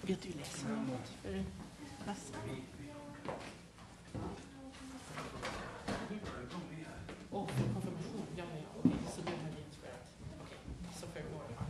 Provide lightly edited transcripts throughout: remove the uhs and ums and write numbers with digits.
Vet du läsa något för nästa? Åh, konfirmation. Ja. Okej, så du hade inspirerat. Okej, så för morgon.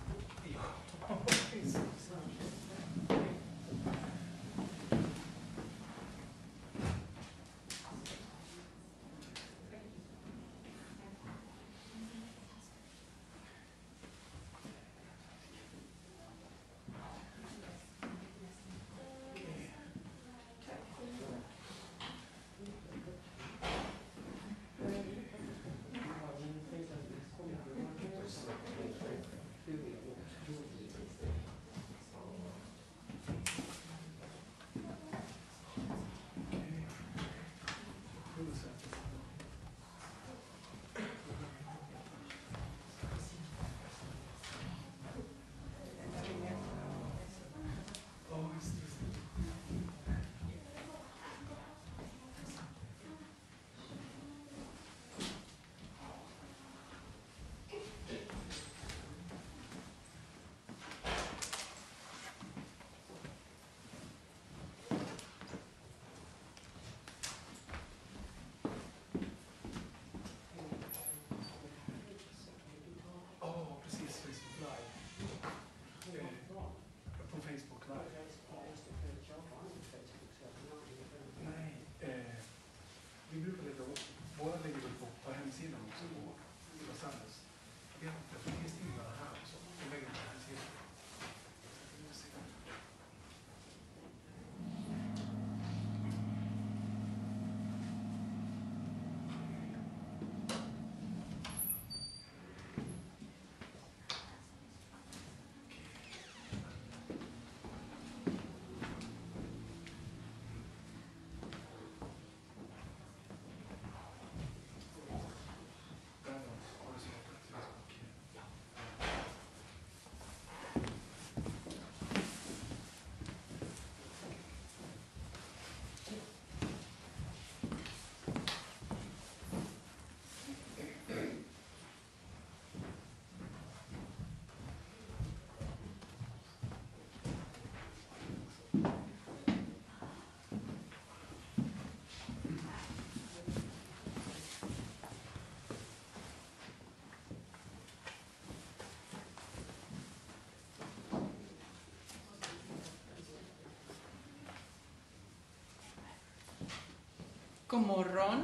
God morgon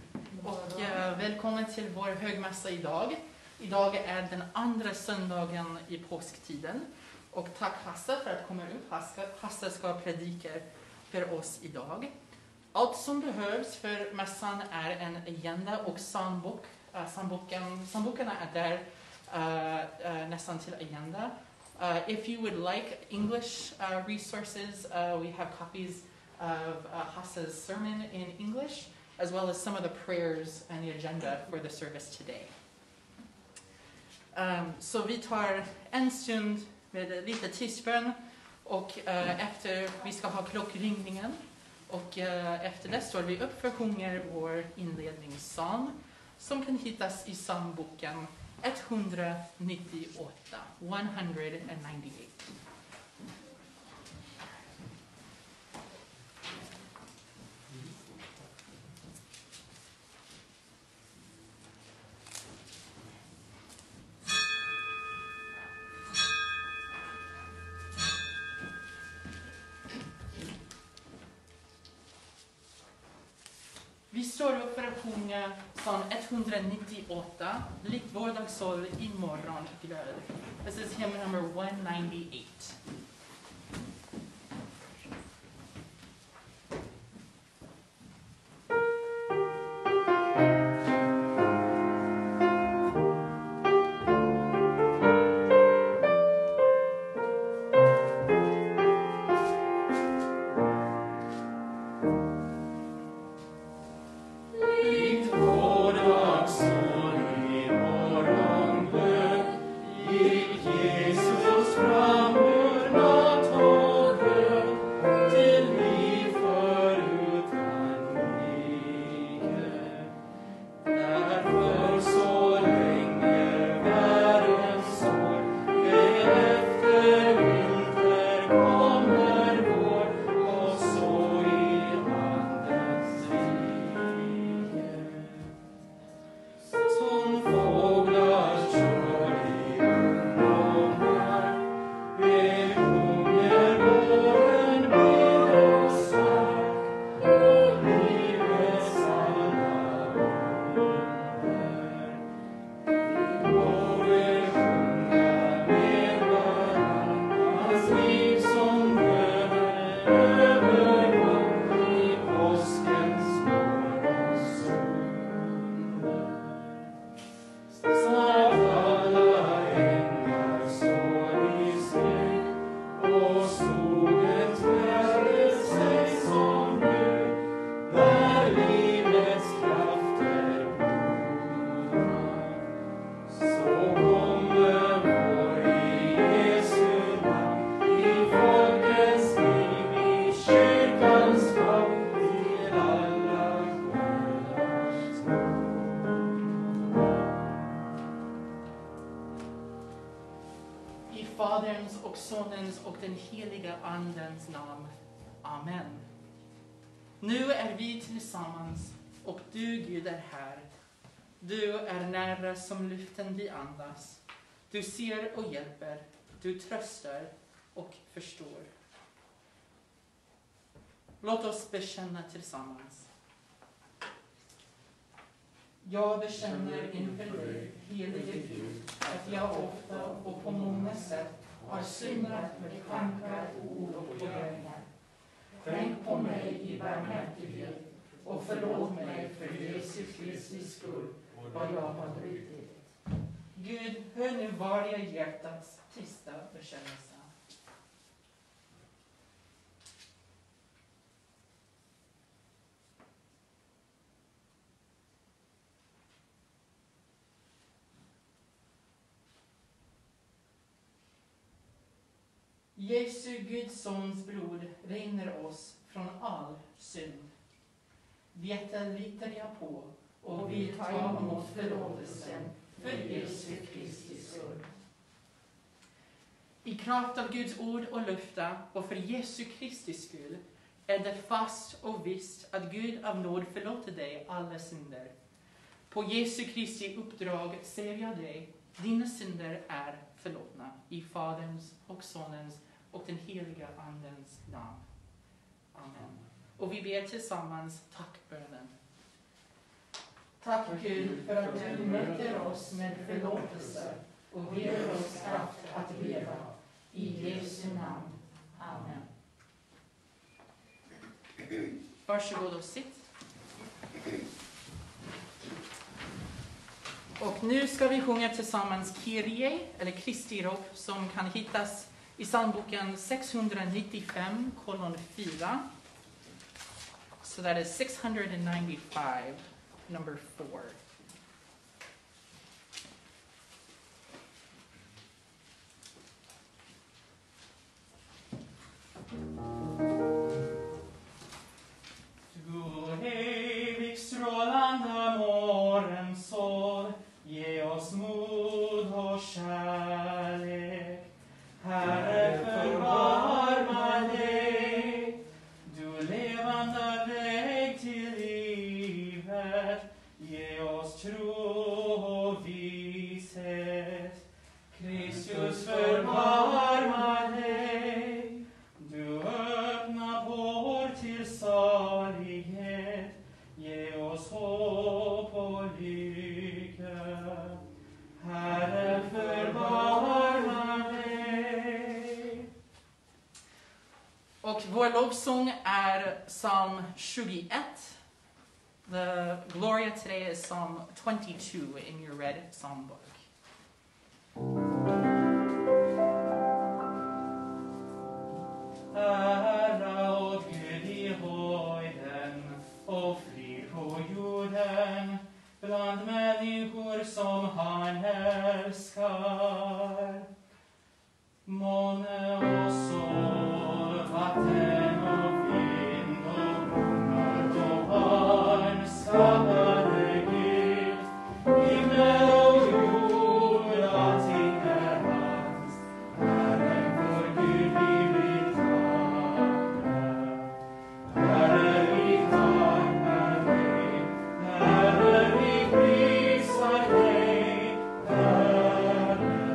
och välkommen till vår högmässa idag. Idag är den andra söndagen i påsktiden. Och tack Hasse för att komma upp. Hasse ska predika för oss idag. Allt som behövs för mässan är en agenda och psalmbok. Psalmbokarna är där nästan till agenda. If you would like English resources, we have copies of Hasse's sermon in English, as well as some of the prayers and the agenda for the service today. Så vi tar en stund med lite tidsbön och efter vi ska ha klockringningen och efter det står vi upp för sjunger vår inledningspsalm som kan hittas i psalmboken 198. Vi står upp för att sjunga psalm 198, likt vardagssåll imorgon glöd. This is hymn number 198. Jesus framur Faderns och Sonens och den heliga Andens namn. Amen. Nu är vi tillsammans och du, Gud, är här. Du är nära som luften vi andas. Du ser och hjälper. Du tröstar och förstår. Låt oss bekänna tillsammans. Jag bekänner inför dig, helige Gud, att jag ofta och på många sätt har syndat med tankar, ord och gärningar. Tänk på mig i barmhärtighet och förlåt mig för Jesu Kristi skull vad jag har brutit. Gud, hör nu varje hjärtats tysta bekännelse. Jesu Guds sons blod renar oss från all synd. Detta litar jag på och vi tar emot förlåtelsen för Jesu Kristi skull. I kraft av Guds ord och löfte och för Jesu Kristi skull är det fast och visst att Gud av nåd förlåter dig alla synder. På Jesu Kristi uppdrag säger jag dig, dina synder är förlåtna i Faderns och Sonens och den heliga Andens namn. Amen. Och vi ber tillsammans tackbönen. Tack Gud för att du möter oss med förlåtelse och ger oss kraft att leva. I Jesu namn. Amen. Varsågod och sitt. Och nu ska vi sjunga tillsammans Kyrie, eller Kristi rop, som kan hittas i psalmboken 695:4. So that is 695, number 4. Du evigt strålande morgonsol, ge oss mod och kärlek. Herre, förbarma dig, du levande väg till livet. Ge oss tro och vishet. Kristus, förbarma dig, du öppna vår till salighet. Ge oss hopp och lycka. Herre, förbarma dig. Och vår lovsång är psalm 21. The Gloria today is psalm 22 in your red psalm book. Ära åt Gud i höjden och frid på jorden bland människor som han älskar. Måne och sol, vatten och vind och blommor och barn skapade Gud. Himmel och jord, allting är hans. Herren vår Gud vi vill tacka. Herre, vi tackar dig. Herre, vi prisar dig. Herre,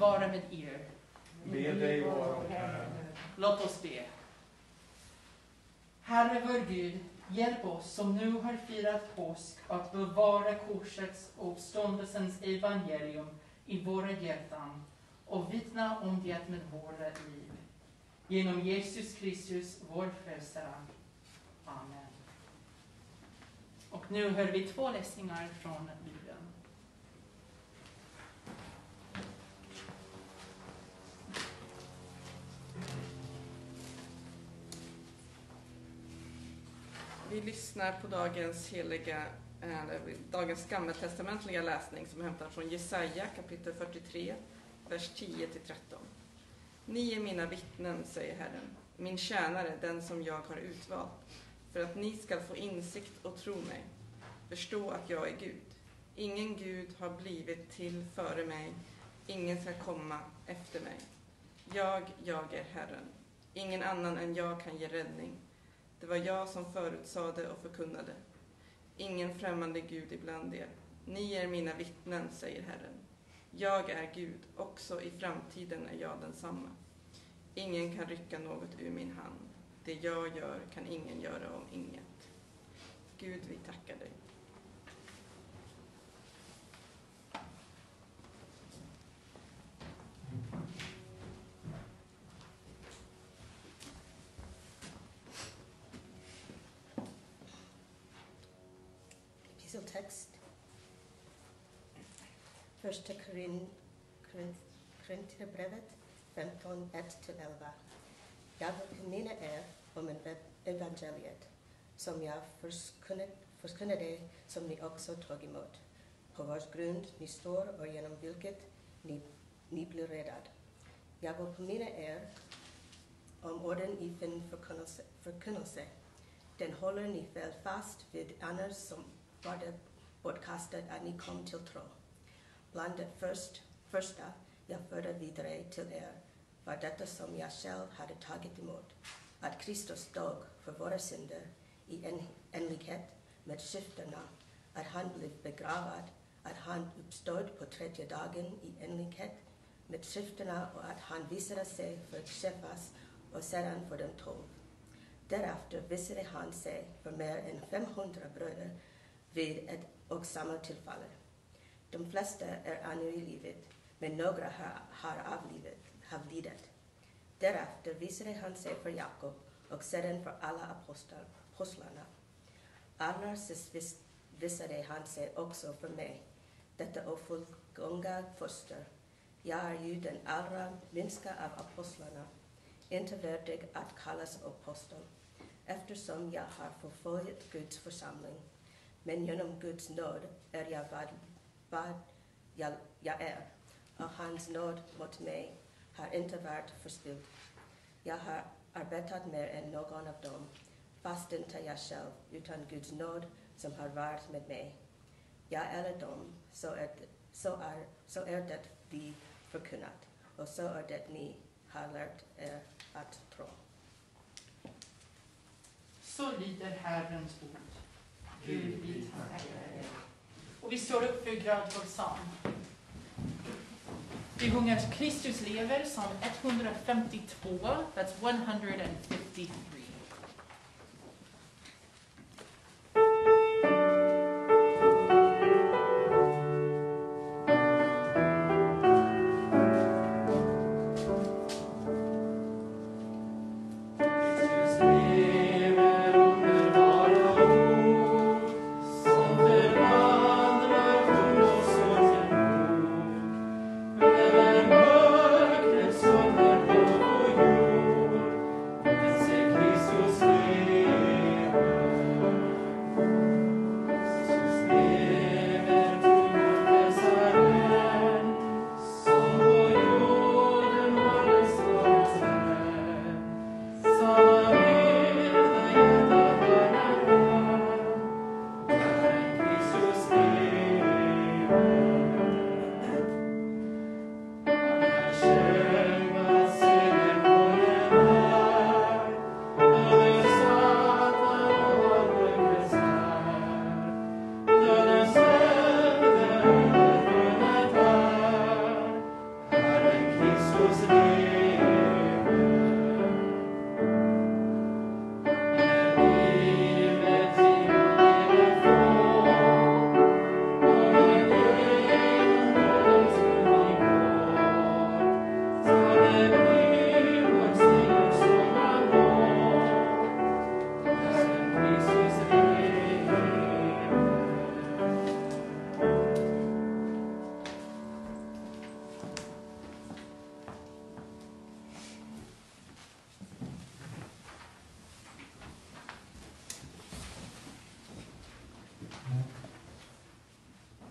vara med er. Med dig vara, Herre. Låt oss be. Herre vår Gud, hjälp oss som nu har firat påsk att bevara korsets och uppståndelsens evangelium i våra hjärtan och vittna om det med våra liv. Genom Jesus Kristus, vår frälsare. Amen. Och nu hör vi 2 läsningar från Bibeln. Vi lyssnar på dagens gammaltestamentliga läsning som är hämtad från Jesaja kapitel 43, vers 10-13. Ni är mina vittnen, säger Herren, min tjänare, den som jag har utvalt, för att ni ska få insikt och tro mig. Förstå att jag är Gud. Ingen Gud har blivit till före mig, ingen ska komma efter mig. Jag är Herren. Ingen annan än jag kan ge räddning. Det var jag som förutsade och förkunnade. Ingen främmande Gud ibland er. Ni är mina vittnen, säger Herren. Jag är Gud, också i framtiden är jag densamma. Ingen kan rycka något ur min hand. Det jag gör kan ingen göra om inget. Gud, vi tackar dig. Episteltext. Första Korinthierbrevet 15, 1-11. Jag vill påminna er om evangeliet som jag förkunnade, som ni också tog emot. På vars grund ni står och genom vilket ni blir räddad. Jag vill påminna er om orden i min förkunnelse. Den håller ni väl fast vid, annars som var det bortkastat att ni kom till tro. Bland det första jag förde vidare till er var detta som jag själv hade tagit emot, att Kristus dog för våra synder i enlighet med skrifterna, att han blev begravad, att han uppstod på 3:e dagen i enlighet med skrifterna och att han visade sig för Kefas och sedan för de 12. Därefter visade han sig för mer än 500 bröder vid ett och samma tillfälle. De flesta är ännu i livet, men några har avlidit. Därefter visade han sig för Jakob och sedan för alla apostlarna. Allra sist visade han sig också för mig, detta ofullgångna foster. Jag är ju den allra minsta av apostlarna, inte värdig att kallas apostel, eftersom jag har förföljt Guds församling. Men genom Guds nåd är jag vad jag är, och hans nåd mot mig har inte varit förspilld. Jag har arbetat mer än någon av dem, fast inte jag själv, utan Guds nåd som har varit med mig. Jag eller dem, så är det vi förkunnat, och så är det ni har lärt er att tro. Så lyder Herrens ord. Gud, vi tackar dig. Och vi står upp för gradfull psalm. Vi sjunger Kristus lever, psalm 152, that's 153. Kristus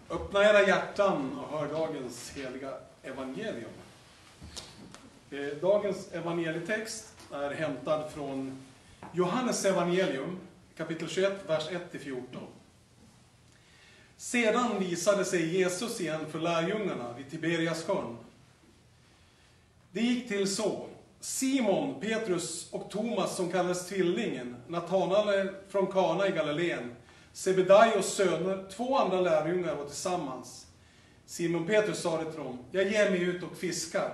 Öppna era hjärtan och hör dagens heliga evangelium. Dagens evangelietext är hämtad från Johannes evangelium, kapitel 21, vers 1-14. Sedan visade sig Jesus igen för lärjungarna vid Tiberias sjön. Det gick till så. Simon, Petrus och Thomas som kallades tvillingen, Natanael från Kana i Galileen, Sebedaios söner, 2 andra lärjungar var tillsammans. Simon Petrus sa det till dem: jag ger mig ut och fiskar.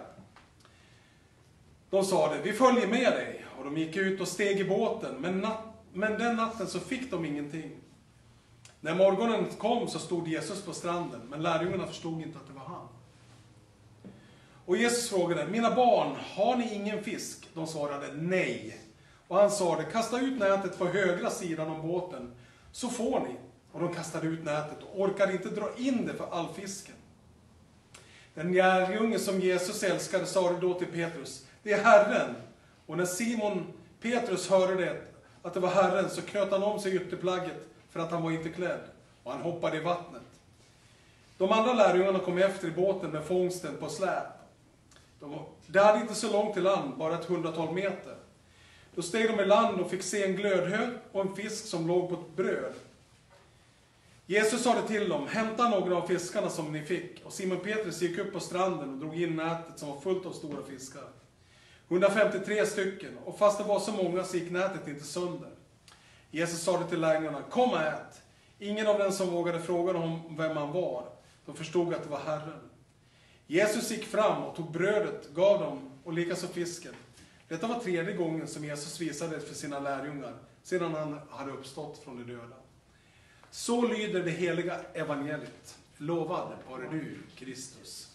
De sa det: vi följer med dig. Och de gick ut och steg i båten, men den natten så fick de ingenting. När morgonen kom så stod Jesus på stranden, men lärjungarna förstod inte att det var han. Och Jesus frågade: mina barn, har ni ingen fisk? De svarade nej. Och han sa det: kasta ut nätet på högra sidan om båten, så får ni. Och de kastade ut nätet och orkade inte dra in det för all fisken. Den lärjunge som Jesus älskade sa det då till Petrus: det är Herren. Och när Simon Petrus hörde det, att det var Herren, så knöt han om sig ytterplagget, för att han var inte klädd. Och han hoppade i vattnet. De andra lärjungarna kom efter i båten med fångsten på släp. Det hade inte så långt till land, bara ett 100-tal meter. Då steg de i land och fick se en glödhög och en fisk som låg på ett bröd. Jesus sa det till dem: hämta några av fiskarna som ni fick. Och Simon Petrus gick upp på stranden och drog in nätet som var fullt av stora fiskar. 153 stycken, och fast det var så många så gick nätet inte sönder. Jesus sa det till lärjungarna: kom och ät. Ingen av dem som vågade fråga dem vem han var. De förstod att det var Herren. Jesus gick fram och tog brödet, gav dem, och likaså fisken. Detta var 3:e gången som Jesus visade det för sina lärjungar, sedan han hade uppstått från de döda. Så lyder det heliga evangeliet. Lovad vare du, Kristus.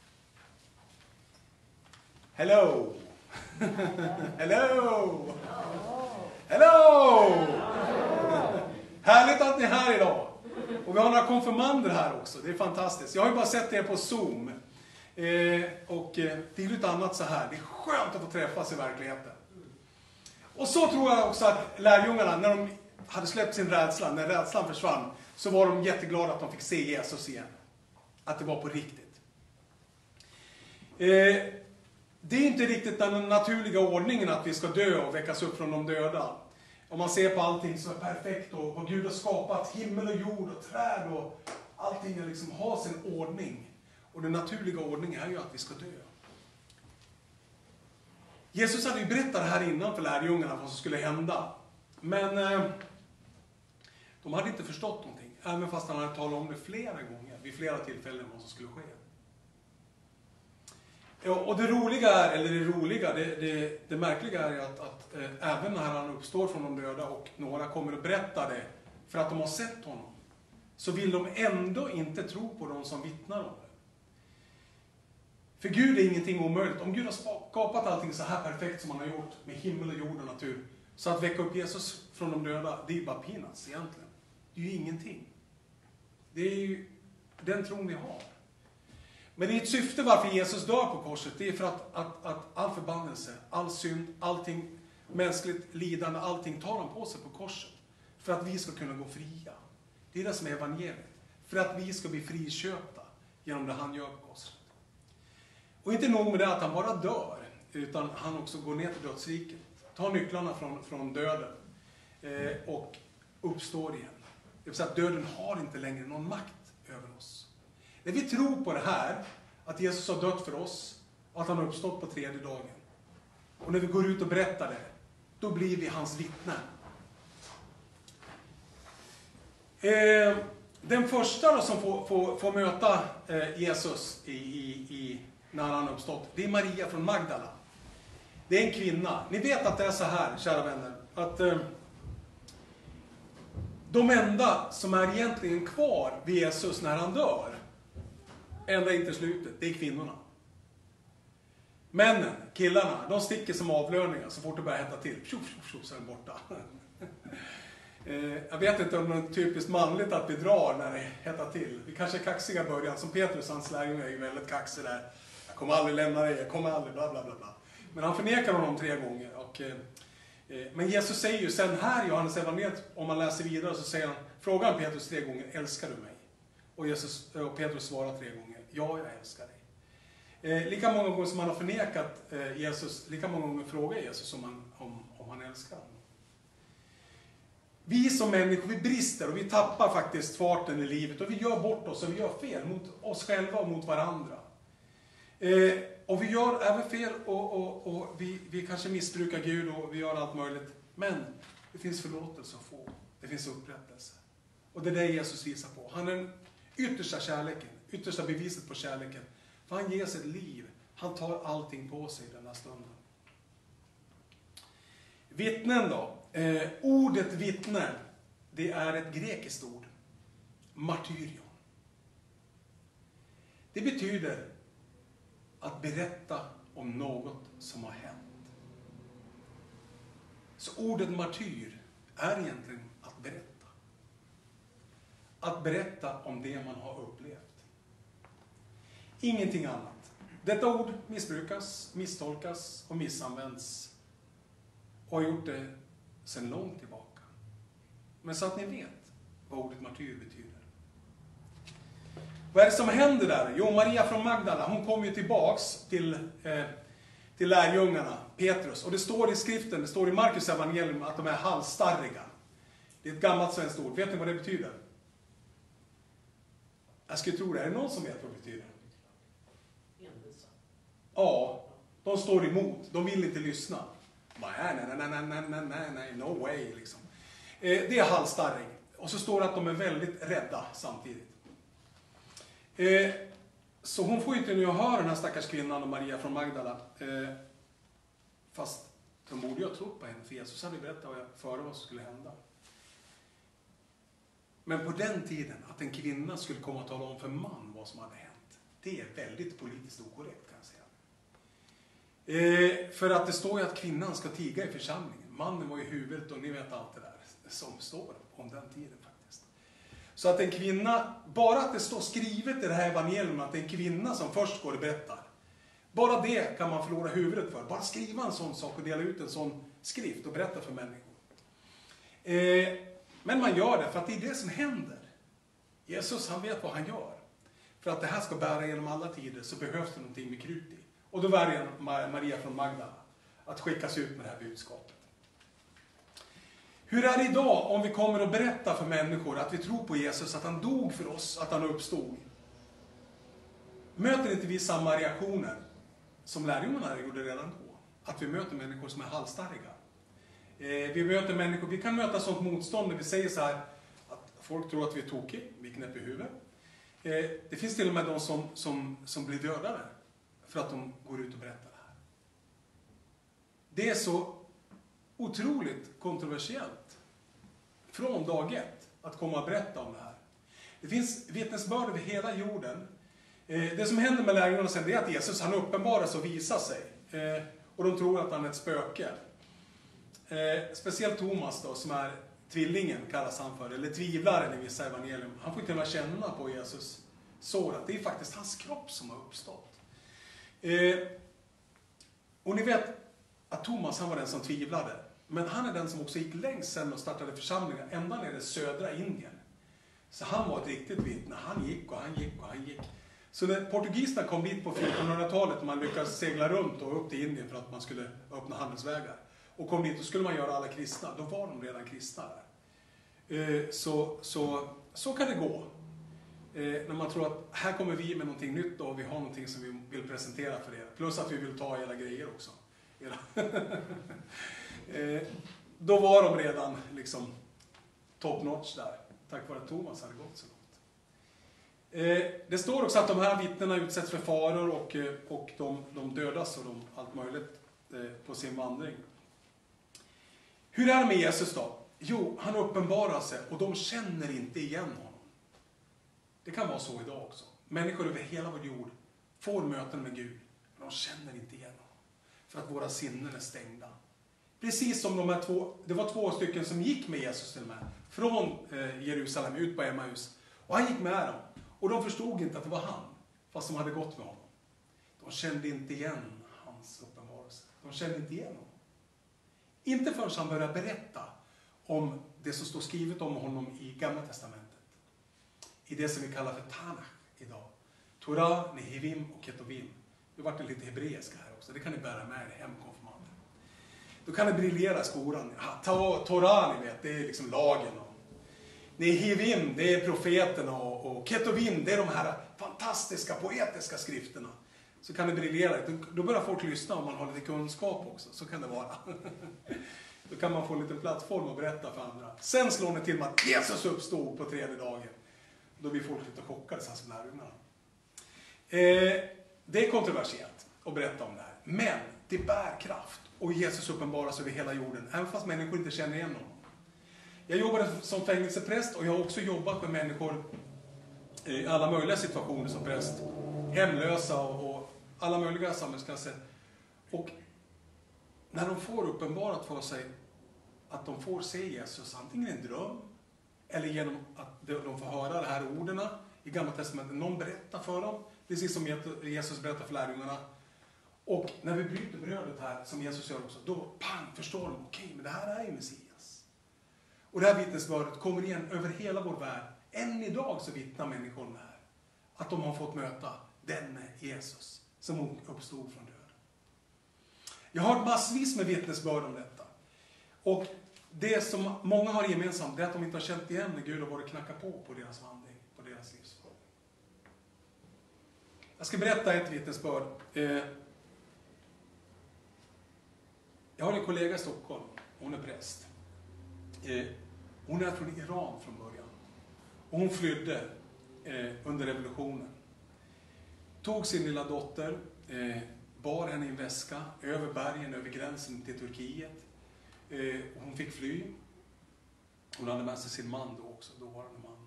Hello! Hello! Hello! Härligt att ni är här idag. Och vi har några konfirmander här också. Det är fantastiskt. Jag har ju bara sett er på Zoom. Och det är lite annat så här. Det är skönt att få träffas i verkligheten. Och så tror jag också att lärjungarna, när de hade släppt sin rädsla, när rädslan försvann, så var de jätteglada att de fick se Jesus igen. Att det var på riktigt. Det är inte riktigt den naturliga ordningen att vi ska dö och väckas upp från de döda. Om man ser på allting så är perfekt och Gud har skapat himmel och jord och träd och allting liksom har sin ordning. Och den naturliga ordningen är ju att vi ska dö. Jesus hade ju berättat det här innan för lärjungarna vad som skulle hända. Men de hade inte förstått någonting. Även fast han hade talat om det flera gånger, vid flera tillfällen, vad som skulle ske. Och det roliga är, eller det märkliga är att även när han uppstår från de döda och några kommer att berätta det för att de har sett honom, så vill de ändå inte tro på de som vittnar om det. För Gud är ingenting omöjligt. Om Gud har skapat allting så här perfekt som han har gjort med himmel och jord och natur, så att väcka upp Jesus från de döda, det är bara peanuts egentligen. Det är ju ingenting. Det är ju den tron vi har. Men det är ett syfte varför Jesus dör på korset. Det är för att all förbannelse, all synd, allting mänskligt lidande, allting tar han på sig på korset. För att vi ska kunna gå fria. Det är det som är evangeliet. För att vi ska bli friköpta genom det han gör på korset. Och inte nog med det att han bara dör, utan han också går ner till dödsriket. Tar nycklarna från döden och uppstår igen. Det vill säga att döden har inte längre någon makt över oss. När vi tror på det här, att Jesus har dött för oss och att han har uppstått på 3:e dagen. Och när vi går ut och berättar det, då blir vi hans vittnen. Den första då som får möta Jesus när han har uppstått, det är Maria från Magdala. Det är en kvinna. Ni vet att det är så här, kära vänner, att de enda som är egentligen kvar vid Jesus när han dör, ända in till slutet, det är kvinnorna. Männen, killarna, de sticker som avlöningar så fort det börjar hetta till. Så är de borta. Jag vet inte om det är typiskt manligt att vi drar när det hettar till. Vi kanske är kaxiga i början, som Petrus, hans lärjunge, är ju väldigt kaxig där. Jag kommer aldrig lämna dig, jag kommer aldrig, bla bla bla bla. Men han förnekar honom 3 gånger. Men Jesus säger ju sen här i Johannes evangeliet, om man läser vidare, så säger han, frågar Petrus 3 gånger, älskar du mig? Och Petrus svarar 3 gånger, ja, jag älskar dig. Lika många gånger som han har förnekat Jesus, lika många gånger frågar Jesus om han älskar honom. Vi som människor, vi brister och vi tappar faktiskt farten i livet. Och vi gör bort oss och vi gör fel mot oss själva och mot varandra. Och vi gör även fel och vi kanske missbrukar Gud och vi gör allt möjligt. Men det finns förlåtelse att få. Det finns upprättelse. Och det är det Jesus visar på. Han är den yttersta kärleken, yttersta beviset på kärleken. För han ger sitt liv. Han tar allting på sig i denna stunden. Vittnen då. Ordet vittne, det är ett grekiskt ord. Martyrion. Det betyder att berätta om något som har hänt. Så ordet martyr är egentligen att berätta. Att berätta om det man har upplevt. Ingenting annat. Detta ord missbrukas, misstolkas och missanvänds. Och har gjort det sedan långt tillbaka. Men så att ni vet vad ordet martyr betyder. Vad är det som händer där? Jo, Maria från Magdala, hon kom ju tillbaks till lärjungarna, Petrus. Och det står i skriften, det står i Markus evangelium att de är halsstarriga. Det är ett gammalt svenskt ord. Vet ni vad det betyder? Jag skulle tro det. Är det någon som vet vad det betyder? Ja, de står emot. De vill inte lyssna. Nej, no way liksom. Det är halsstarrig. Och så står det att de är väldigt rädda samtidigt. Så hon får inte nu höra den här stackars kvinnan och Maria från Magdala. Fast de borde ju ha trott på henne, för Jesus hade berättat före vad som skulle hända. Men på den tiden, att en kvinna skulle komma och tala om för man vad som hade hänt, det är väldigt politiskt okorrekt, kan jag säga. För att det står ju att kvinnan ska tiga i församlingen. Mannen var ju huvudet och ni vet allt det där som står om den tiden faktiskt. Så att en kvinna, bara att det står skrivet i det här evangelium att det är en kvinna som först går och berättar. Bara det kan man förlora huvudet för. Bara skriva en sån sak och dela ut en sån skrift och berätta för människor. Men man gör det för att det är det som händer. Jesus, han vet vad han gör. För att det här ska bära genom alla tider så behövs det någonting med krut i. Och då väljer Maria från Magdala att skickas ut med det här budskapet. Hur är det idag om vi kommer att berätta för människor att vi tror på Jesus, att han dog för oss, att han uppstod? Möter inte vi samma reaktioner som lärjungarna gjorde redan då? Att vi möter människor som är halsstarriga. Vi kan möta sånt motstånd när vi säger så här att folk tror att vi är tokiga, vi knäpper huvudet. Det finns till och med de som blir dödade för att de går ut och berättar det här. Det är så otroligt kontroversiellt från dag ett att komma och berätta om det här. Det finns vittnesbörd över hela jorden. Det som händer med lärjungarna sen är att Jesus, han uppenbaras och visar sig. Och de tror att han är ett spöke. Speciellt Thomas då, som är tvillingen kallas han för, eller tvivlaren i vissa evangelium. Han får inte kunna känna på Jesus sår att det är faktiskt hans kropp som har uppstått. Och ni vet att Thomas, han var den som tvivlade. Men han är den som också gick längst sen och startade församlingar ända ner i södra Indien. Så han var ett riktigt vittne. Han gick och han gick och han gick. Så när portugiserna kom dit på 1400-talet och man lyckades segla runt och upp till Indien för att man skulle öppna handelsvägar. Och kom dit och skulle man göra alla kristna. Då var de redan kristna där. Så kan det gå. När man tror att här kommer vi med någonting nytt och vi har någonting som vi vill presentera för er. Plus att vi vill ta era grejer också. Då var de redan liksom top notch där. Tack vare att Thomas hade gått så långt. Det står också att de här vittnena utsätts för faror och de dödas och allt möjligt på sin vandring. Hur är det med Jesus då? Jo, han uppenbarar sig och de känner inte igen honom. Det kan vara så idag också. Människor över hela vår jord får möten med Gud, men de känner inte igen honom. För att våra sinnen är stängda. Precis som det var 2 stycken som gick med Jesus till och med. Från Jerusalem ut på Emmaus. Och han gick med dem. Och de förstod inte att det var han. Fast de hade gått med honom. De kände inte igen hans uppenbarelse. De kände inte igen honom. Inte förrän han började berätta om det som står skrivet om honom i Gamla testamentet. i det som vi kallar för Tanach idag. Torah, Nehivim och Ketuvim. Det vart lite hebreiska här också. Det kan ni bära med er hem, konfirmander. Då kan ni briljera i skolan. Torah, ni vet, det är liksom lagen. Nehivim, det är profeterna. Och Ketuvim, det är de här fantastiska, poetiska skrifterna. Så kan ni briljera. Då börjar folk lyssna om man har lite kunskap också. Så kan det vara. Då kan man få en liten plattform och berätta för andra. Sen slår ni till med att Jesus uppstod på 3:e dagen. Då blir folk lite chockade, så här som lärjungarna. Det är kontroversiellt att berätta om det här. Men det bär kraft. Och Jesus uppenbaras över hela jorden. Även fast människor inte känner igen honom. Jag jobbade som fängelsepräst och jag har också jobbat med människor i alla möjliga situationer som präst. Hemlösa och alla möjliga samhällsklasser. Och när de får uppenbarat för sig att de får se Jesus antingen i en dröm eller genom att de får höra de här orden i Gamla testamentet. Någon berättar för dem, precis som Jesus berättar för lärjungarna. Och när vi bryter brödet här, som Jesus gör också, då förstår de, okej, men det här är ju Messias. Och det här vittnesbördet kommer igen över hela vår värld. Än idag så vittnar människor om det här. Att de har fått möta denne Jesus som uppstod från döden. Jag har massvis med vittnesbörd om detta. Och det som många har gemensamt är att de inte har känt igen när Gud har varit knacka på deras vandring, på deras livsfråga. Jag ska berätta ett vittnesbörd. Jag har en kollega i Stockholm. Hon är präst. Hon är från Iran från början. Och hon flydde under revolutionen. Tog sin lilla dotter, bar henne i en väska över bergen, över gränsen till Turkiet. Hon fick fly. Hon hade med sig sin man då också, dåvarande man.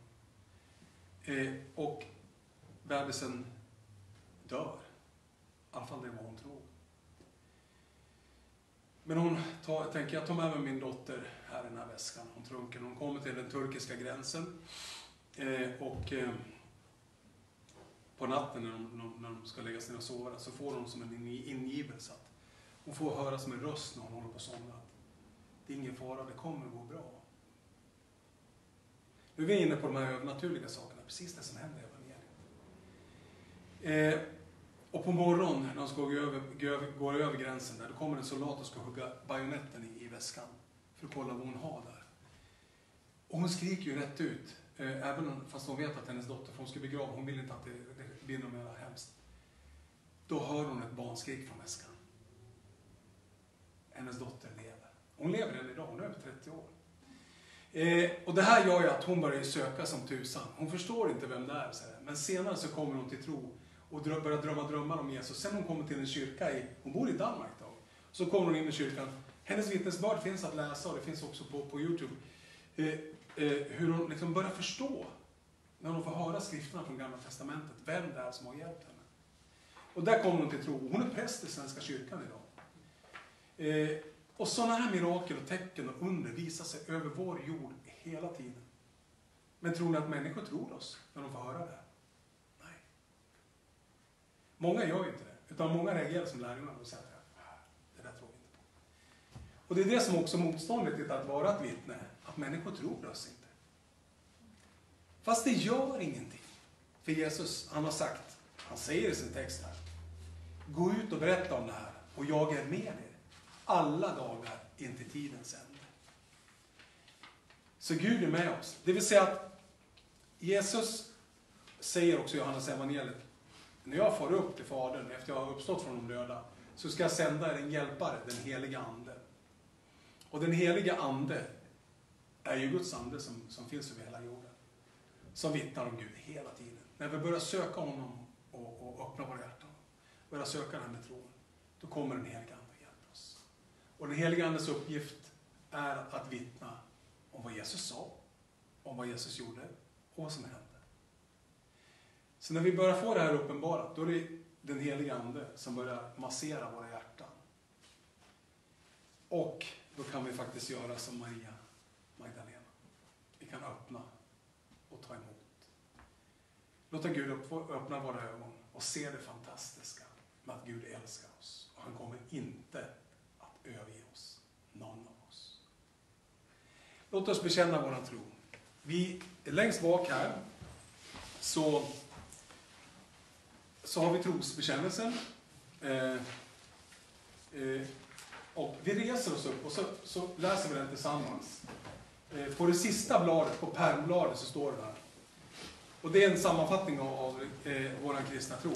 Och bebisen dör. I alla fall det var hon tror. Men hon tänker, jag tar med mig min dotter här i den här väskan. Hon trunker. Hon kommer till den turkiska gränsen. Och på natten när de ska lägga sig ner och sova så får hon som en ingivelse. Hon får höra som en röst när hon håller på att somna. Det är ingen fara, det kommer att gå bra. Nu är vi inne på de här övernaturliga sakerna. Precis det som händer i evangeliet. Och på morgonen när de ska gå över gränsen där, då kommer en soldat och ska hugga bajonetten i väskan. För att kolla vad hon har där. Och hon skriker ju rätt ut. Även fast hon vet att hennes dotter, för hon ska begrava, hon vill inte att det blir något mer hemskt. Då hör hon ett barnskrik från väskan. Hennes dotter lever. Hon lever än idag, hon är över 30 år. Och det här gör ju att hon börjar söka som tusan. Hon förstår inte vem det är. Men senare så kommer hon till tro och börjar drömma drömmar om Jesus. Sen hon kommer till en kyrka, hon bor i Danmark då. Så kommer hon in i kyrkan. Hennes vittnesbörd finns att läsa och det finns också på YouTube. Hur hon liksom börjar förstå när hon får höra skrifterna från Gamla testamentet. Vem det är som har hjälpt henne. Och där kommer hon till tro. Hon är präst i Svenska kyrkan idag. Och sådana här mirakel och tecken och under visar sig över vår jord hela tiden. Men tror ni att människor tror oss när de får höra det? Nej. Många gör ju inte det. Utan många reagerar som lärjungarna och säger det där tror vi inte på. Och det är det som också motståndet till att vara ett vittne. Att människor tror oss inte. Fast det gör ingenting. För Jesus, han har sagt, han säger i sin text här. Gå ut och berätta om det här. Och jag är med er. Alla dagar in till tidens ände. Så Gud är med oss. Det vill säga att Jesus säger också i Johannes evangeliet. När jag får upp till Fadern efter jag har uppstått från de döda. Så ska jag sända er en hjälpare, den heliga ande. Och den heliga ande är ju Guds ande som finns över hela jorden. Som vittnar om Gud hela tiden. När vi börjar söka honom och öppna våra hjärtan. Börjar söka den här med tron. Då kommer den heliga ande och hjälper oss. Och den heliga andes uppgift är att vittna om vad Jesus sa. Om vad Jesus gjorde och vad som hände. Så när vi börjar få det här uppenbarat, då är det den heliga ande som börjar massera våra hjärtan. Och då kan vi faktiskt göra som Maria Magdalena. Vi kan öppna och ta emot. Låta Gud öppna våra ögon och se det fantastiska med att Gud älskar oss. Och han kommer inte att överge oss. Någon av oss. Låt oss bekänna våran tro. Vi är längst bak här. så har vi trosbekännelsen. Och vi reser oss upp och så läser vi den tillsammans. På det sista bladet, på pärmbladet, så står det här. Och det är en sammanfattning av vår kristna tro.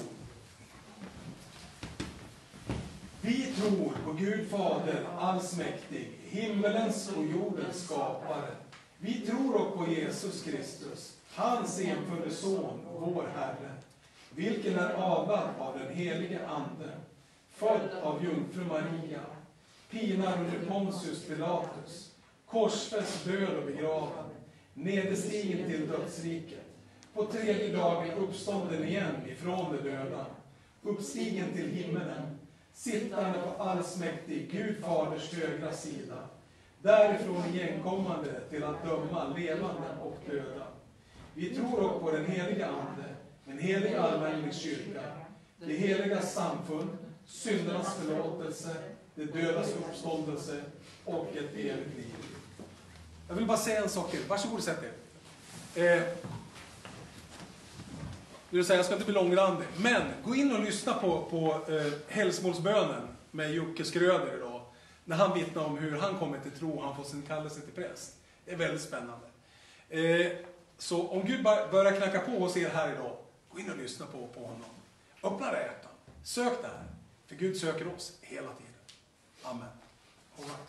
Vi tror på Gud Fader, allsmäktig, himmelens och jordens skapare. Vi tror också på Jesus Kristus, hans enfödde son, vår Herre, vilken är avlad av den helige Ande, född av jungfru Maria, pinad under Pontius Pilatus, korsfäst, död och begraven, nederstigen till dödsriket, på tredje dagen uppstånden igen ifrån de döda, uppstigen till himmelen, sittande på allsmäktig Gud Faders högra sida, därifrån igenkommande till att döma levande och döda. Vi tror också på den heliga Ande, en helig allmänlig kyrka, det heliga samfund, syndernas förlåtelse, det dödas uppståndelse och ett evigt liv. Jag vill bara säga en sak till. Varsågod och sätt er. Jag ska inte bli långrandig, men gå in och lyssna på hälsmålsbönen med Jocke Skröder idag. När han vittnar om hur han kommer till tro och han får sin kallelse till präst. Det är väldigt spännande. Så om Gud börjar knacka på hos er här idag, gå in och lyssna på honom. Öppna era hjärtan. Sök det här. För Gud söker oss hela tiden. Amen. All right.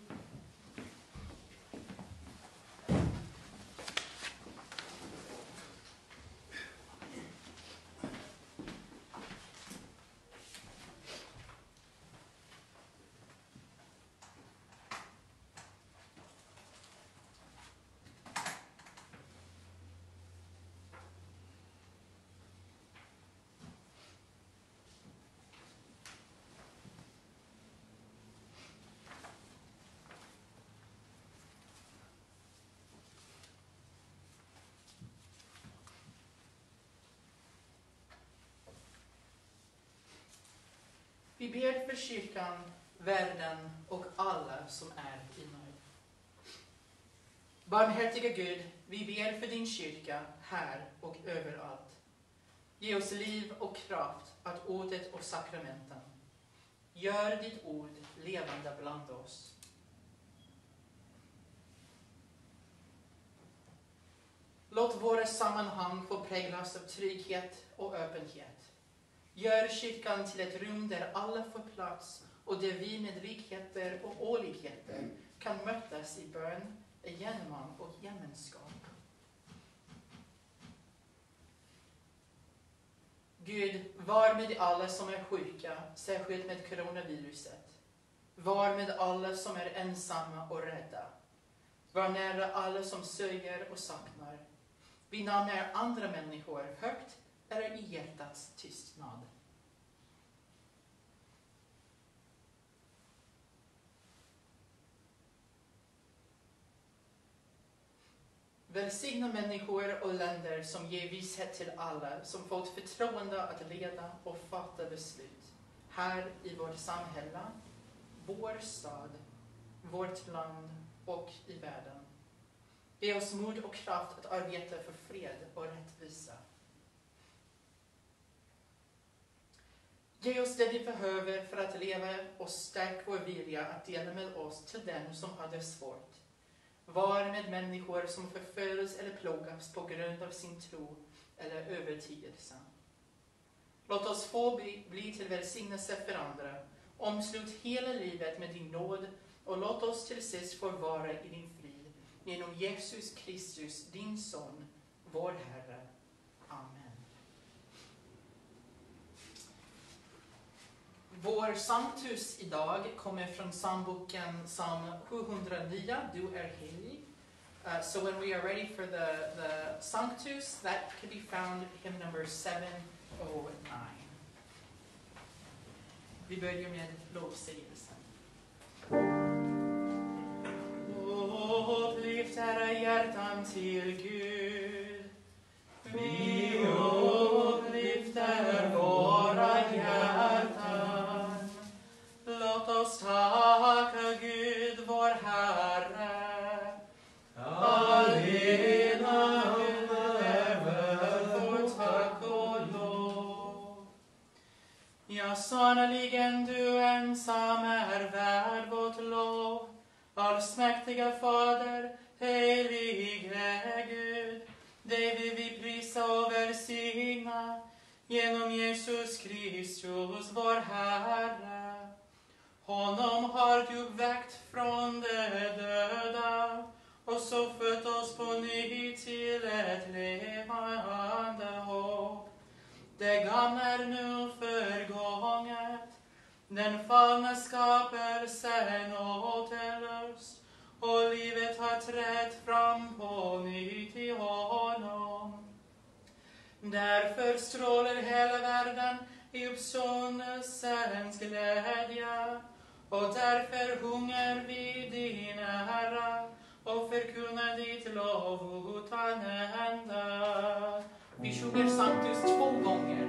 Vi ber för kyrkan, världen och alla som är i nöd. Barmhärtiga Gud, vi ber för din kyrka här och överallt. Ge oss liv och kraft att ordet och sakramenten. Gör ditt ord levande bland oss. Låt våra sammanhang få präglas av trygghet och öppenhet. Gör kyrkan till ett rum där alla får plats och där vi med likheter och olikheter kan mötas i bön, gemenskap och gemenskap. Gud, var med alla som är sjuka, särskilt med coronaviruset. Var med alla som är ensamma och rädda. Var nära alla som sörjer och saknar. Vi namnar andra människor högt eller i hjärtats tystnad. Välsigna människor och länder som ger vishet till alla som fått förtroende att leda och fatta beslut. Här i vårt samhälle, vår stad, vårt land och i världen. Ge oss mod och kraft att arbeta för fred och rättvisa. Ge oss det vi behöver för att leva och stärka vår vilja att dela med oss till den som har det svårt. Var med människor som förföljs eller plågas på grund av sin tro eller övertygelse. Låt oss få bli till välsignelse för andra. Omslut hela livet med din nåd och låt oss till sist få vara i din frid. Genom Jesus Kristus, din son, vår Herre. Amen. Vår sanktus idag kommer från psalmboken psalm 709, Du är helig. So when we are ready for the sanctus, that can be found hymn number 709. Vi börjar med lovsägelsen. Upplyft era hjärtan till Gud. Vi upplyfter våra hjärtan. Låt oss tacka Gud, vår Herre. Allena över vår Ja, sannoliken du ensam är värd vårt lov. Allsmäktiga Fader, helige Gud, dig vill vi prisa och välsigna genom Jesus Kristus, vår Herre. Honom har du väckt från de döda och så fött oss på ny till ett levande hopp. Det gamla är nu förgånget, den fallna skapelsen återlöst, och livet har trätt fram på nytt i honom. Därför strålar hela världen i uppståndelsens glädje, och därför sjunger vi din ära och förkunnar ditt lov utan ända. Vi sjunger Sanctus 2 gånger.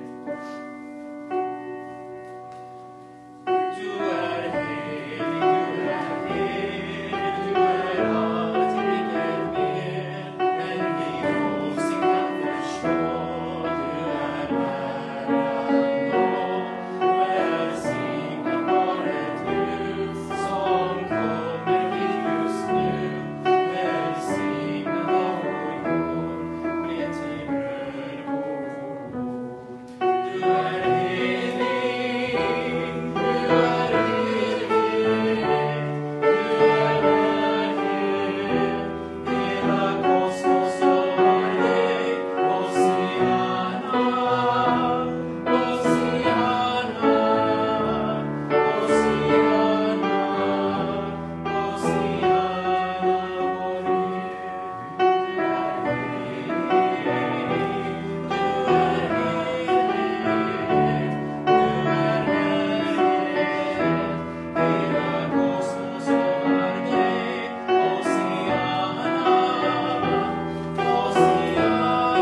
Du är helig, du är helig, du är allt mycket mer än vi någonsin kan förstå. Du är Herren och välsignad vare du som kommer hit just nu. Välsignad av vår jord, bred till bröd på vår bord. Du är helig, du är helig, du är härlig, hela kosmos lovar dig. Hosianna, Hosianna, Hosianna, Hosianna, vår Gud. Du är helig, du är helig, du är härlig, hela kosmos lovar dig. Hosianna, Hosianna,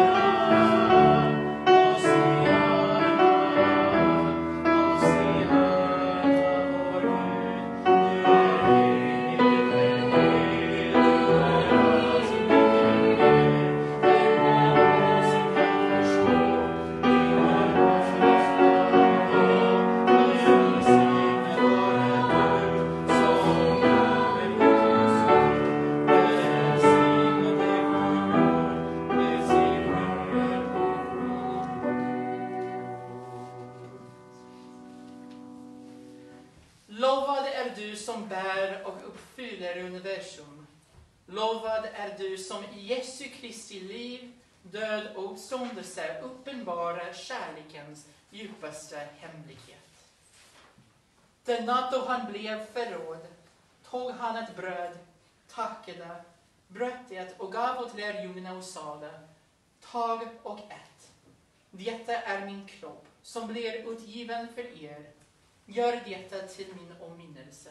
Lovad är du som bär och uppfyller universum. Lovad är du som i Jesu Kristi liv, död och uppståndelse uppenbarar kärlekens djupaste hemlighet. Den natt då han blev förrådd tog han ett bröd, tackade, bröt det och gav åt lärjungarna och sade: tag och ät. Detta är min kropp som blir utgiven för er. Gör detta till min åminnelse.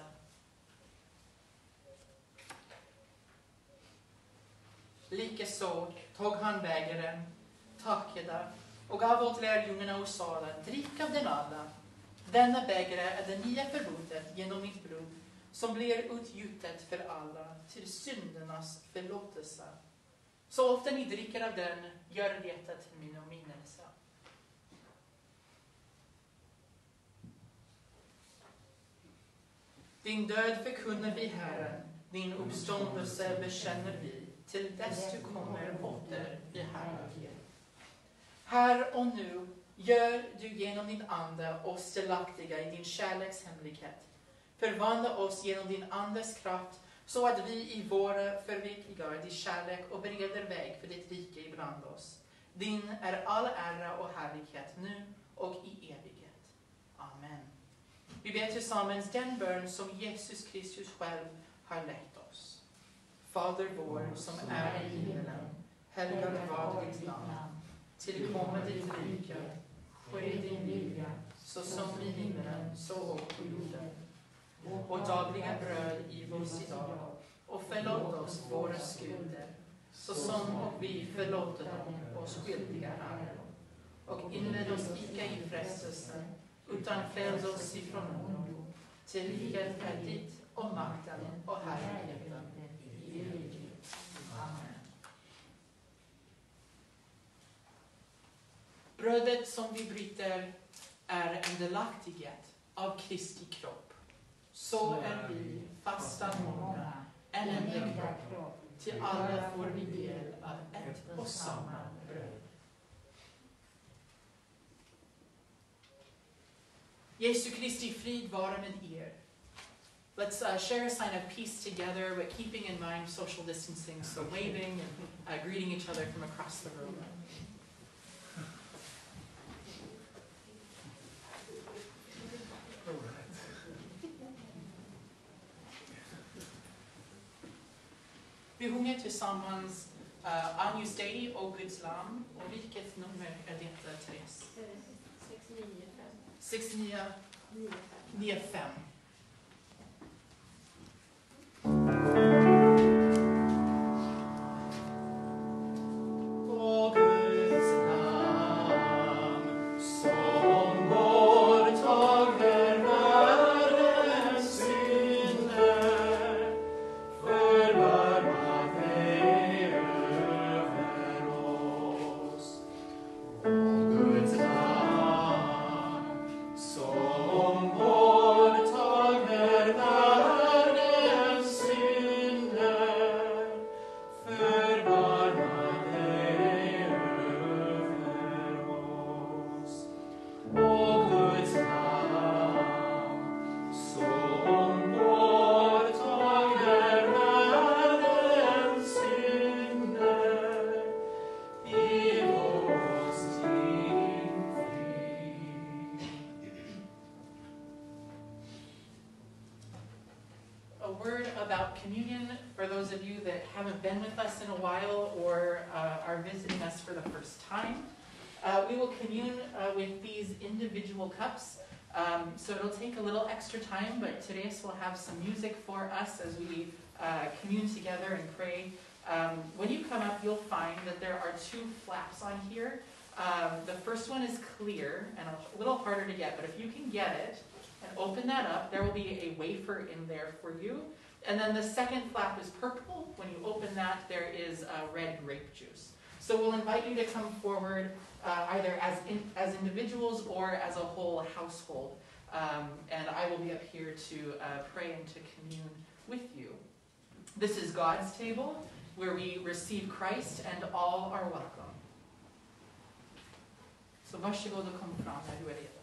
Likaså tog han bägaren, tackade och gav åt lärjungarna och sade: drick av den alla. Denna bägare är det nya förbundet genom mitt blod, som blir utgjutet för alla till syndernas förlåtelse. Så ofta ni dricker av den, gör detta till min åminnelse. Din död förkunnar vi, Herren, din uppståndelse bekänner vi, till dess du kommer åter i härlighet. Här och nu gör du genom din ande oss delaktiga i din kärlekshemlighet. Förvandla oss genom din andes kraft, så att vi i våra förverkligar din kärlek och bereder väg för ditt rike ibland oss. Din är all ära och härlighet nu och i evighet. Amen. Vi ber tillsammans den bön som Jesus Kristus själv har lett oss. Fader vår som är i himmelen, helgad var ditt namn. Tillkomma ditt rike, ske din vilja, så som i himmelen, så och på jorden. Och dagliga bröd giv oss idag, och förlåt oss våra skulder, så som och vi förlåter dem oss skyldiga är. Och inled oss icke i frestelsen, utan fräls oss ifrån ondo. Tillgivet är ditt och makten och härligheten i evighet. Amen. Brödet som vi bryter är en delaktighet av Kristi kropp. Så är vi, fastan många, en enda kropp. Till alla får vi del av ett och samma bröd. Jesu Kristi frid vara med er. Let's share a sign of peace together, but keeping in mind social distancing, so waving and greeting each other from across the room. Vi sjunger tillsammans Agnus Dei och Guds lam. Och vilket nummer är detta, Therese? 6995. Communion, for those of you that haven't been with us in a while or are visiting us for the first time. We will commune with these individual cups, so it'll take a little extra time, but Therese will have some music for us as we commune together and pray. When you come up, you'll find that there are two flaps on here. The first one is clear and a little harder to get, but if you can get it and open that up, there will be a wafer in there for you. And then the second flap is purple. When you open that, there is red grape juice. So we'll invite you to come forward either as individuals or as a whole household. And I will be up here to pray and to commune with you. This is God's table, where we receive Christ and all are welcome. Så varsågod och kom fram när du är redo.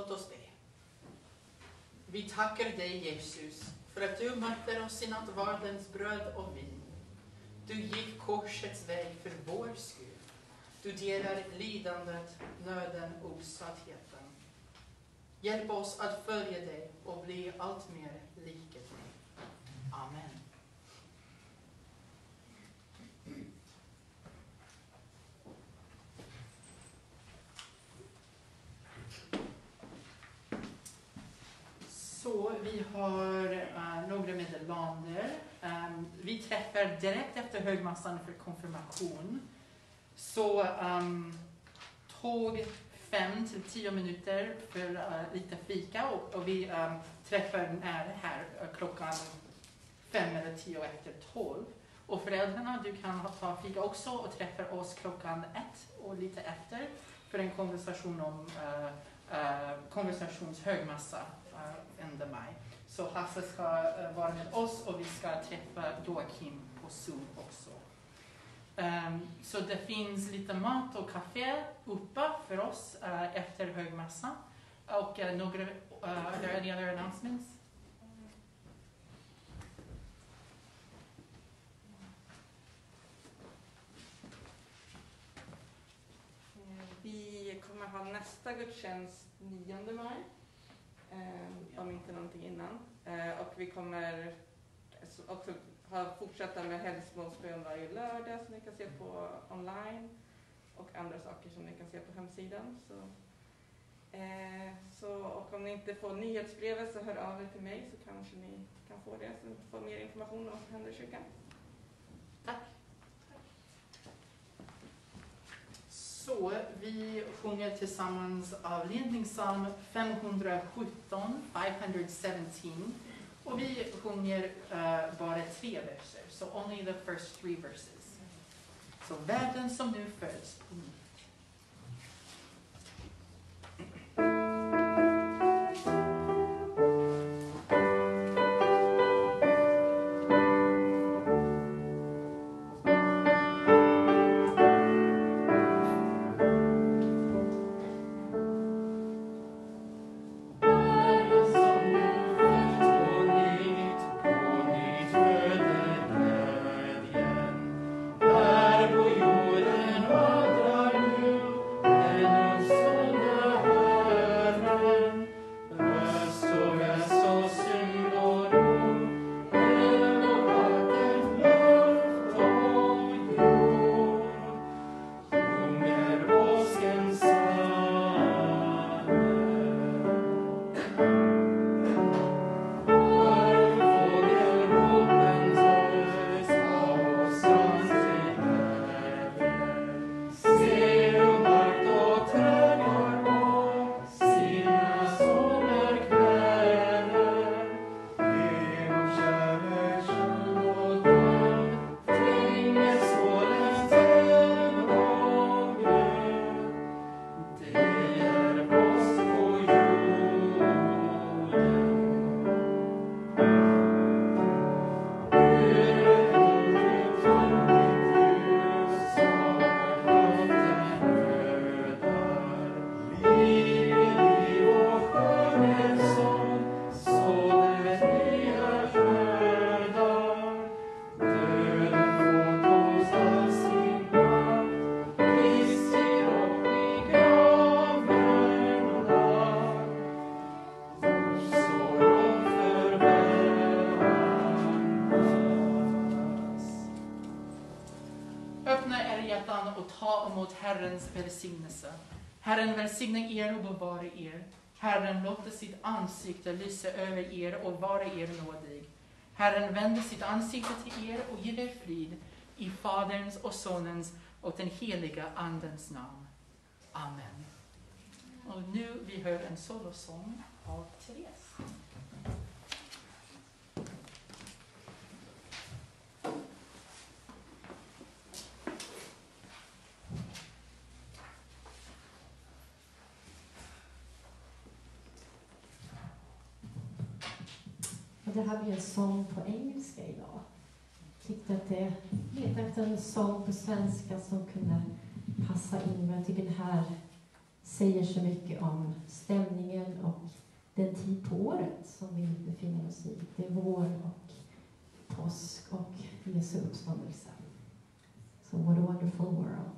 Låt oss be. Vi tackar dig, Jesus, för att du möter oss i nattvardens bröd och vin. Du gick korsets väg för vår skull. Du delar lidandet, nöden och utsattheten. Hjälp oss att följa dig och bli allt mer lika dig. Amen. Så vi har några meddelanden. Vi träffar direkt efter högmässan för konfirmation. Så tåg 5 till 10 minuter för lite fika och vi träffar här klockan 5 eller 10 efter 12. Och föräldrarna, du kan ta fika också och träffa oss klockan 1 och lite efter för en konversation om konversationshögmassa 1 maj. Så Hasse ska vara med oss och vi ska träffa Joakim på Zoom också. Så det finns lite mat och kafé uppe för oss efter högmässa. Och några, are there any other announcements? Vi kommer ha nästa gudstjänst 9 maj. Om inte någonting innan. Och vi kommer också fortsätta med helgsmålsbön varje lördag som ni kan se på online. Och andra saker som ni kan se på hemsidan. Och om ni inte får nyhetsbrevet så hör av er till mig så kanske ni kan få det. Så ni får mer information om vad som händer i kyrkan. Tack. Så vi sjunger tillsammans avledningspsalm 517, 517. Och vi sjunger bara 3 verser. So only the first 3 verses. Så världen som nu föds på nytt. Herrens välsignelse. Herren välsigne er och bevara er. Herren låter sitt ansikte lysa över er och vara er nådig. Herren vänder sitt ansikte till er och ger er frid i Faderns och Sonens och den heliga Andens namn. Amen. Och nu vi hör en solosång av Therese. Det här blir en sång på engelska idag. Jag tyckte att det letade efter en sång på svenska som kunde passa in. Men jag tycker den här säger så mycket om stämningen och den tid på året som vi befinner oss i. Det är vår och påsk och Jesu uppståndelse. So what a wonderful world.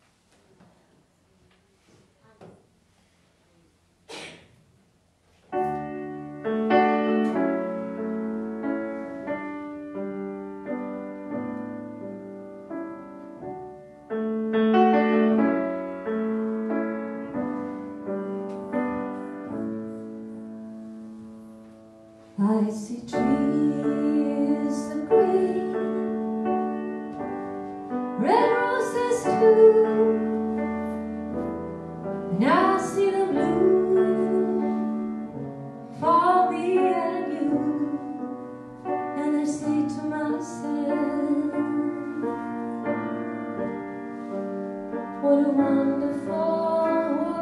I see trees of green, red roses too, and I see them bloom for me and you, and I say to myself, what a wonderful world.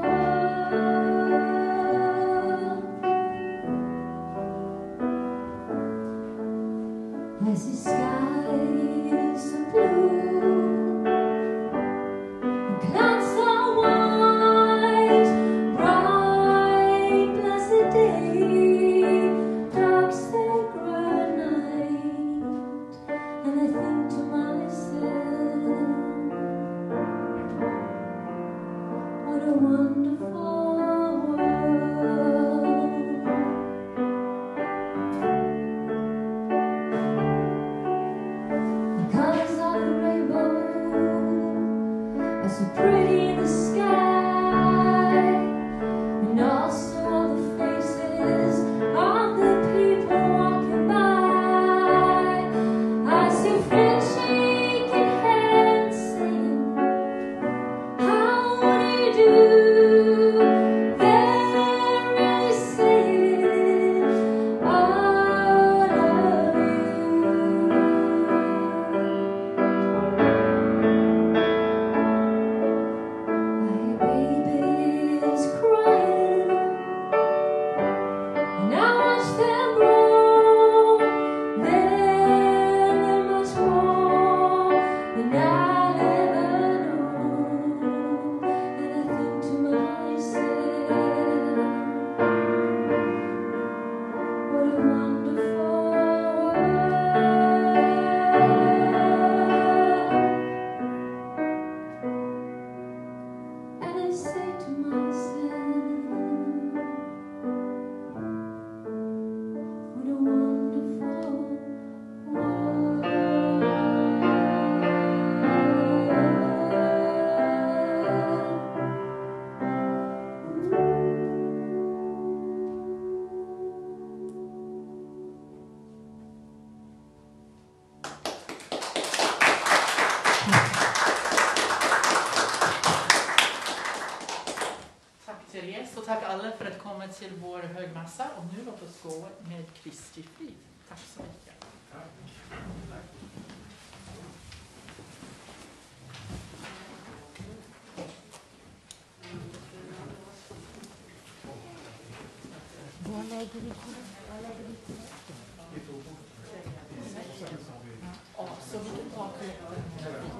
I see skies of blue, and clouds are white, bright, blessed day, dark, sacred night, and I think to myself, what a wonderful world. Colors of the rainbow are so pretty in the sky, and also all the faces of the people walking by. I see friends shaking hands, saying, how would you do? They're really saying, I love you. I hear babies crying, and I watch them grow. They're much more than I'll ever know. And I think to myself, what a wonderful world. And I say to myself, what a wonderful world. Tack Therese och tack alla för att komma till vår högmässa. Och nu låt oss gå med Kristi frid. Tack så mycket. Ja, så vi kan ta